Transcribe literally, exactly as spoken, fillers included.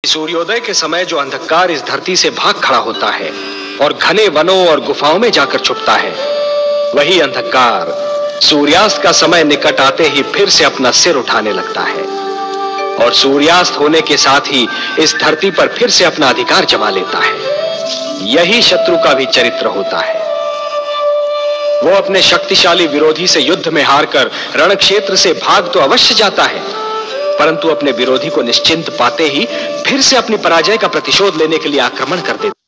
सूर्योदय के समय जो अंधकार इस धरती से भाग खड़ा होता है और घने वनों और गुफाओं में जाकर छुपता है, वही अंधकार सूर्यास्त का समय निकट आते ही फिर से अपना सिर उठाने लगता है और सूर्यास्त होने के साथ ही इस धरती पर फिर से अपना अधिकार जमा लेता है। यही शत्रु का भी चरित्र होता है। वो अपने शक्तिशाली विरोधी से युद्ध में हारकर रण क्षेत्र से भाग तो अवश्य जाता है, परंतु अपने विरोधी को निश्चिंत पाते ही फिर से अपनी पराजय का प्रतिशोध लेने के लिए आक्रमण कर देता है।